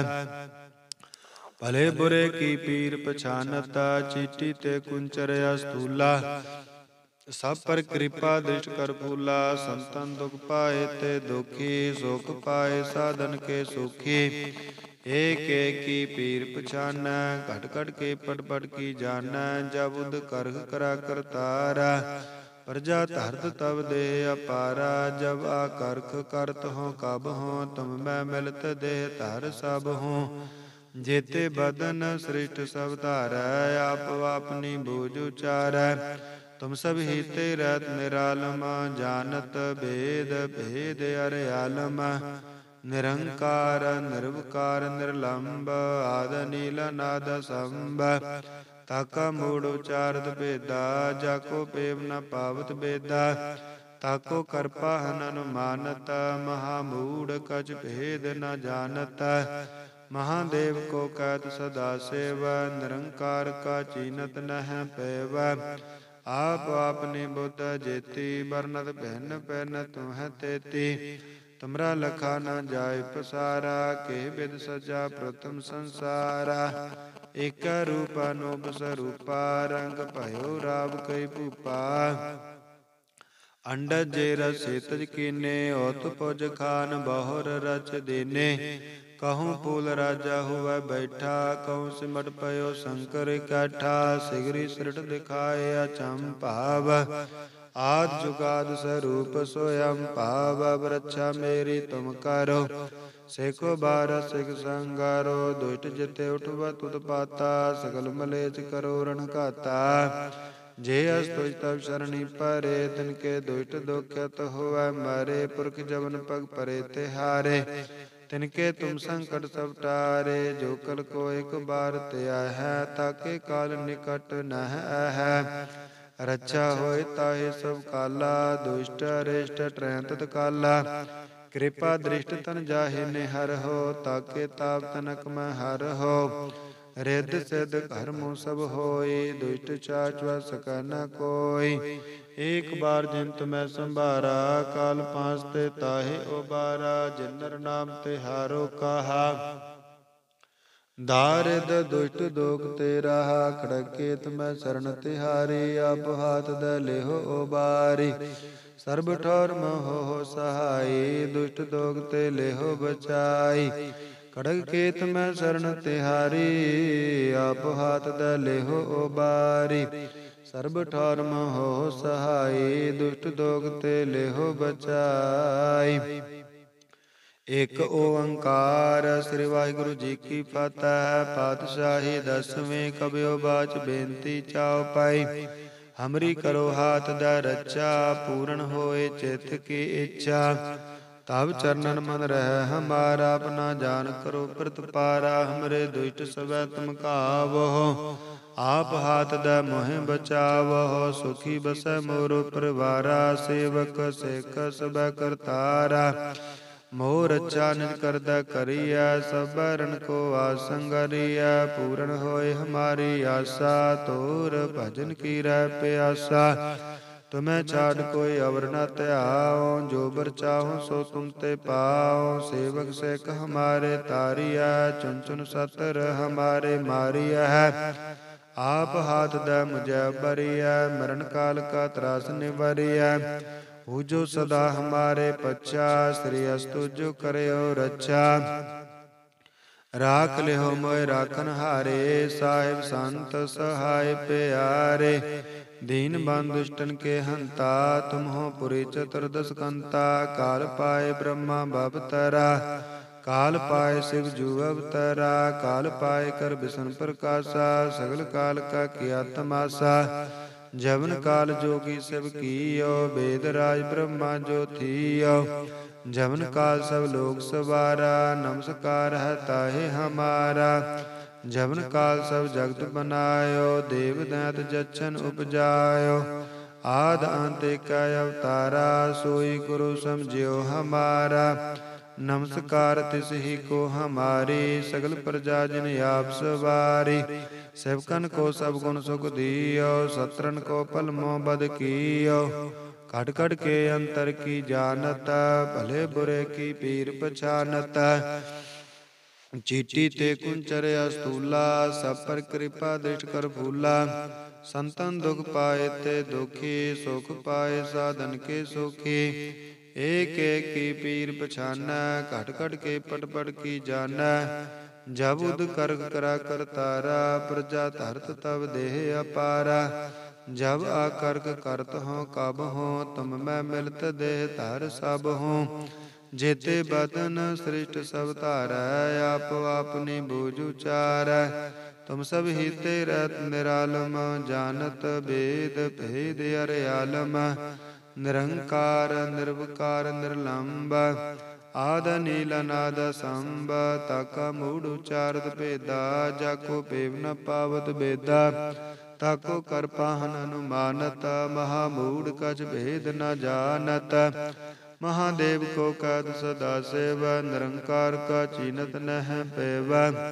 ਭਲੇ ਬੁਰੇ ਕੀ ਪੀਰ ਪਛਾਨਤਾ। ਚੀਟੀ ਤੇ ਕੁੰਚਰ ਅਸਤੂਲਾ, ਸਭ ਪਰ ਕਿਰਪਾ ਦ੍ਰਿਸ਼ਟ ਕਰ ਫੂਲਾ। ਸੰਤਨ ਦੁਖ ਪਾਏ ਤੇ ਦੁਖੀ, ਸੁਖ ਪਾਏ ਸਾਧਨ ਕੇ ਸੁਖੀ। ਏਕ ਏਕ ਕੀ ਪੀਰ ਪਛਾਨੈ, ਘਟ ਘਟ ਕੇ ਪਟ ਪਟ ਕੀ ਜਾਨੈ। ਜਬ ਉਦ ਕਰਖ ਕਰਾ ਕਰਤਾਰਾ, ਪ੍ਰਜਾ ਧਰਤ ਤਬ ਦੇਹ ਅਪਾਰਾ। ਜਬ ਆ ਕਰਖ ਕਰਤ ਹੋ ਕਬ ਹੋ, ਤੁਮ ਮੈਂ ਮਿਲਤ ਦੇਹ ਧਰ ਸਭ ਹੋ। ਜੇਤੇ ਬਦਨ ਸ੍ਰਿਸ਼ਟ ਸਭ ਧਾਰੈ, ਆਪ ਆਪਨੀ ਬੂਝ ਉਚਾਰੈ। ਤੁਮ ਸਭ ਹੀ ਤੇ ਰਹਿਤ ਨਿਰਾਲਮ, ਜਾਨਤ ਭੇਦ ਭੇਦ ਅਰਿ ਆਲਮ। ਨਿਰੰਕਾਰ ਨਿਰਵਕਾਰ ਨਿਰਲੰਭ, ਆਦ ਨੀਲ ਨਾਦ ਸੰਭ। ਤਾਕਾ ਮੂੜ ਉਚਾਰਤ ਭੇਦਾ, ਜਾਕੋ ਪੇਵ ਨ ਪਾਵਤ ਬੇਦਾ। ਤਾਕੋ ਕਰਪਾ ਹਨ ਅਨੁਮਾਨਤ, ਮਹਾ ਮੂੜ ਕਛ ਭੇਦ ਨ ਜਾਨਤ। ਮਹਾਦੇਵ ਕੋ ਕਹਿਤ ਸਦਾ ਸੇਵ, ਨਿਰੰਕਾਰ ਕਾ ਚੀਨਤ ਨਹਿ ਪੈਵ। ਆਪ ਆਪਨੀ ਬੁੱਧ ਜੇਤੀ, ਬਰਨਤ ਭਿੰਨ ਭਿੰਨ ਤੁਮਹਿ ਤੇਤੀ। ਤੁਮਰਾ ਲਖਾ ਨ ਜਾਇ ਪਸਾਰਾ, ਕੇ ਬਿਦ ਸਜਾ ਪ੍ਰਥਮ ਸੰਸਾਰਾ। ਏਕੈ ਰੂਪ ਅਨੂਪ ਸਰੂਪਾ, ਰੰਗ ਭਇਓ ਰਾਵ ਕਈ ਭੂਪਾ। ਅੰਡਜ ਜੇ ਰਸ ਸੇਤਜ ਕੀਨੇ, ਓਤ ਪੁਜ ਖਾਨ ਬਹੁਰ ਰਚ ਦੇਨੇ। ਕਹੂੰ ਪੂਲ ਰਾਜਾ ਹੁਵੈ ਬੈਠਾ, ਕਹੂੰ ਸਿਮਟ ਪਇਓ ਸ਼ੰਕਰ ਇਕੱਠਾ। ਸਿਗਰੀ ਸ੍ਰਿਟ ਦਿਖਾਏ ਅਚੰਭਾਵ, ਆਦਿ ਜੁਗਾਦਿ ਸਰੂਪ ਸੋਯੰ ਭਾਵ। ਰੱਛਾ ਮੇਰੀ ਤੁਮ ਕਰੋ, ਸੇਖੋ ਬਾਰਸ ਸਿਖ ਸੰਗਾਰੋ। ਦੁਸ਼ਟ ਜਿਤੇ ਉਠਵਤ ਉਤਪਾਤਾ, ਸਗਲ ਮਲੇਛ ਕਰੋ ਰਣ ਘਾਤਾ। ਜੇ ਅਸ ਤੁਜ ਤਬ ਸ਼ਰਣੀ ਪਰੇ, ਤਿਨਕੇ ਦੁਸ਼ਟ ਦੁਖਿਤ ਹੋਵੈ ਮਰੇ। ਪੁਰਖ ਜਮਨ ਪਗ ਪਰੇ ਤਿਹਾਰੇ, ਤਿਨਕੇ ਤੁਮ ਸੰਕਟ ਸਭ ਟਾਰੇ। ਜੋ ਕਲ ਕੋ ਇਕ ਬਾਰ ਧਿਆ ਹੈ, ਤਾਕੇ ਕਾਲ ਨਿਕਟ ਨਹਿ ਹੈ। ਰੱਛਾ ਹੋਏ ਤਾਹੇ ਸਭ ਕਾਲਾ, ਦੁਸ਼ਟ ਅਰਿਸ਼ਟ ਟਰੈ ਤਤਕਾਲਾ। ਕਿਰਪਾ ਦ੍ਰਿਸ਼ਟ ਤਨ ਜਾਹੇ ਨਿਹਰਹੁ, ਤਾਕੇ ਤਾਪ ਤਨਕ ਮੈਂ ਹਰਹੁ। ਰਿੱਧ ਸਿੱਧ ਕਰਮੁ ਸਭ ਹੋਈ, ਦੁਸ਼ਟ ਚਾਚ ਵਸ ਸਕੈ ਨ ਕੋਈ। ਏਕ ਬਾਰ ਜਿਨ ਤੁਮੈ ਸੰਭਾਰਾ, ਕਾਲ ਪਾਂਸ ਤੇ ਤਾਹੇ ਉਬਾਰਾ। ਜਿਨ ਨਰ ਨਾਮ ਤਿਹਾਰੋ ਕਹਾ, ਦਾਰਿਦ ਦੁਸ਼ਟ ਦੋਖ ਤੇ ਰਾਹਾ। ਖੜਗ ਕੇਤ ਮੈਂ ਸਰਣ ਤਿਹਾਰੀ, ਆਪ ਹਾਥ ਦ ਲੇਹੋ ਉਬਾਰੀ। ਸਰਬ ਠੌਰ ਮੋਹ ਸਹਾਈ, ਦੁਸ਼ਟ ਦੋਖ ਤੇ ਲੇਹੋ ਬਚਾਈ। ਖੜਗ ਕੇਤ ਮੈਂ ਸਰਣ ਤਿਹਾਰੀ, ਆਪ ਹਾਥ ਦ ਲੇਹੋ ਉਬਾਰੀ। ਸਰਬ ਠੌਰ ਮੋਹ ਸਹਾਈ, ਦੁਸ਼ਟ ਦੋਖ ਤੇ ਲੇਹੋ ਬਚਾਈ। ਇਕ ਓੰਕਾਰ ਸ੍ਰੀ ਵਾਹਿਗੁਰੂ ਜੀ ਕੀ ਫਤਿਹ। ਪਾਤਸ਼ਾਹੀ ਦਸਵੇਂ ਕਬਿਓ ਬਾਚ ਬੇਨਤੀ ਚਾਉ ਪਾਈ। ਹਮਰੀ ਕਰੋ ਹਾਥ ਦਾ ਰੱਛਾ, ਪੂਰਨ ਹੋਏ ਚਿੱਤ ਕੀ ਇੱਛਾ। ਤਬ ਚਰਨਨ ਮਨ ਰਹਿ ਹਮਾਰਾ, ਆਪਣਾ ਜਾਨ ਕਰੋ ਪ੍ਰਤਪਾਰਾ। ਹਮਰੇ ਦੁਸ਼ਟ ਸਵੈ ਤੁਮ ਕਾਵਹੁ, ਆਪ ਹਾਥ ਦਾ ਮੋਹਿ ਬਚਾਵਹੁ। ਸੁਖੀ ਬਸੈ ਮੋਰੋ ਪਰਿਵਾਰਾ, ਸੇਵਕ ਸਿੱਖ ਸਭੈ ਕਰਤਾਰਾ। ਮੋਹ ਰੱਛਾ ਨਿਜ ਕਰਦਾ ਕਰੀਐ, ਸਭੈ ਰਣ ਕੋ ਆਸੰਗਰੀਐ। ਪੂਰਨ ਹੋਏ ਹਮਾਰੀ ਆਸਾ, ਤੋਰ ਭਜਨ ਕੀ ਰਹਿ ਪਿਆਸਾ। ਤੁਮੈ ਛਾਡ ਕੋਈ ਅਵਰ ਨ ਧਿਆਉ, ਜੋ ਬਰ ਚਾਹੋ ਸੋ ਤੁਮ ਤੇ ਪਾਉ। ਸੇਵਕ ਸਿੱਖ ਹਮਾਰੇ ਤਾਰੀਐ, ਚੁਨ ਚੁਨ ਸਤਰ ਹਮਾਰੇ ਮਾਰੀਐ। ਆਪ ਹਾਥ ਦ ਮੁਝੈ ਬਰੀਐ, ਮਰਨ ਕਾਲ ਕਾ ਤਰਾਸ ਨਿਵਰੀਐ। ਪੂਜੋ ਸਦਾ ਹਮਾਰੇ ਪੱਛਾ, ਸ੍ਰੀ ਅਸਤੁ ਜੋ ਕਰਿਓ ਰੱਛਾ। ਰਾਖ ਲਿਓ ਮੋਇ ਰਾਖਨ ਹਾਰੇ, ਸਾਹਿਬ ਸੰਤ ਸਹਾਇ ਪਿਆਰੇ। ਦੀਨ ਬੰਧ ਦੁਸ਼ਟਨ ਕੇ ਹੰਤਾ, ਤੁਮ ਹੋ ਪੁਰੀ ਚਤੁਰਦਸ ਕੰਤਾ। ਕਾਲ ਪਾਏ ਬ੍ਰਹਮਾ ਬਵਤਰਾ, ਕਾਲ ਪਾਏ ਸਿਵ ਜੂ ਅਵਤਰਾ। ਕਾਲ ਪਾਏ ਕਰ ਬਿਸ਼ਨ ਪ੍ਰਕਾਸ਼ਾ, ਸਗਲ ਕਾਲ ਕਾ ਕੀਆ ਤਮਾਸਾ। ਜਵਨ ਕਾਲ ਜੋਗੀ ਸਿਵ ਕੀਓ, ਬੇਦ ਰਾਜ ਬ੍ਰਹਮਾ ਜੋ ਥੀਓ। ਜਵਨ ਕਾਲ ਸਭ ਲੋਕ ਸਵਾਰਾ, ਨਮਸਕਾਰ ਹੈ ਤਾਹੇ ਹਮਾਰਾ। ਜਵਨ ਕਾਲ ਸਭ ਜਗਤ ਬਨਾਇਓ, ਦੇਵ ਦੈਂਤ ਜਛਨ ਉਪਜਾਇਓ। ਆਦਿ ਅੰਤ ਏਕੈ ਅਵਤਾਰਾ, ਸੋਈ ਗੁਰੂ ਸਮਝਿਓ ਹਮਾਰਾ। ਨਮਸਕਾਰ ਤਿਸ ਹੀ ਕੋ ਹਮਾਰੀ, ਸਗਲ ਪ੍ਰਜਾ ਜਿਨ ਆਪ ਸਵਾਰੀ। सेवकन को सब गुण सुख दियो, सत्रन को पल मोह बद कियो। खट खट के अंतर की जानत, भले बुरे की पीर पछानत। चीटी ते कुंचर अस्तूला, सब पर कृपा दृष्ट कर फूला। संतन दुख पाए ते दुखी, सुख पाए साधन के सुखी। एक एक की पीर पछाना, घट घट के पट पट की जाना। जब उद कर्क करा करतारा, प्रजा धरत तब देह अपारा। जब आकर्क करत हो कब हो, तुम मैं मिलत देह धर सब हो। जेते बदन सृष्ट सब धारै, आप आपनी बूझ उचारै। तुम सब हिते रहत निरालम, जानत भेद भेद अरियालम। निरंकार निर्विकार निर्लंब, आद नील अनाद संभ। ताका मूढ़ उचारत भेदा, जाको पेव न पावत बेदा। ताको कर पाहन अनुमानत, महामूढ़ कछ भेद न जानत। महादेव को कैद सदा सेव, निरंकार का चीनत नह पेव।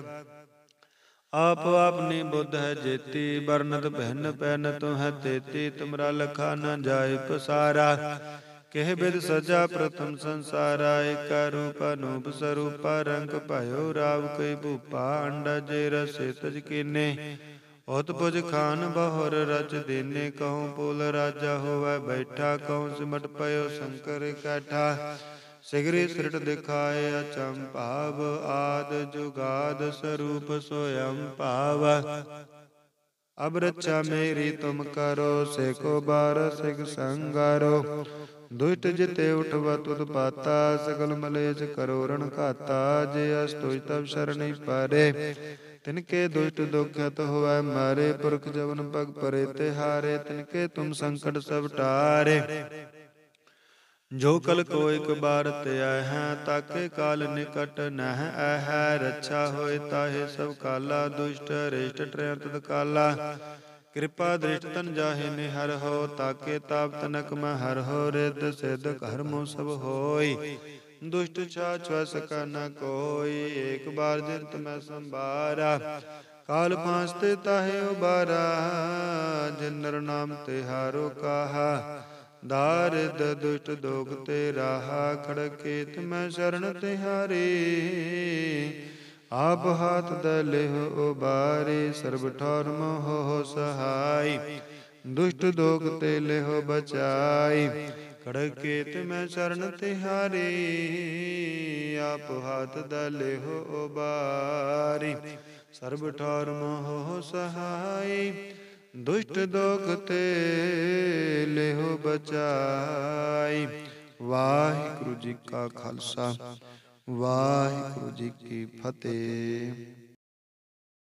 आप आपनी बुद्ध है जेती, बरनत भिन्न पैन तुम है तेती। तुमरा लखा न जाय पसारा, केह बिद सजा प्रथम संसारा। एका रूप अनूप स्वरूपा, रंग भयो राव कई भूपा। अंडा जे रसे तज कीने, उत्पुज खान बहुर रच दीने। कहूँ पूल राजा होवै बैठा, कहूँ सिमट पयो शंकर कैठा। सिगरी सृट दिखाए अचंभाव, आद जुगाद स्वरूप स्वयं भाव। अब रक्षा मेरी तुम करो, सेको बार सिख संगारो। दुष्ट जिते उठवत उत्पाता, सकल मलेच करो रण घाता। जे अस्तुज तब शरणि पारे, तिनके दुष्ट दुखत होवै मारे। पुरख जवन पग परे तिहारे, तिनके तुम संकट सब टारे। जो कल को एक बार त्याह है, ताके काल निकट नह आह। रक्षा होए ताहे सब काला, दुष्ट रिष्ट ट्रयत काला। कृपा दृष्ट तन जाहे निहर हो, ताके ताप तनक में हर हो। रिद्ध सिद्ध कर्मो सब होय, दुष्ट छाछ वस कर न कोई, एक बार जित मैं संभारा। काल फांसते ताहे उबारा, जिन नर नाम तिहारो कहा। दारिद दुष्ट दोग ते राहा, खड़केत मैं शरण तिहारी। आप हाथ दलेह उबारे, सर्ब ठौर मोह सहाय। दुष्ट दोग ते लेहो बचाई, खड़केत मैं शरण तिहारी। आप हाथ दलेहो उबारी, सर्ब ठौर मोह सहाय। दुष्ट दोग ते लेहो बचाई। वाहिगुरु जी का खालसा, वाहिगुरु जी की फतेह।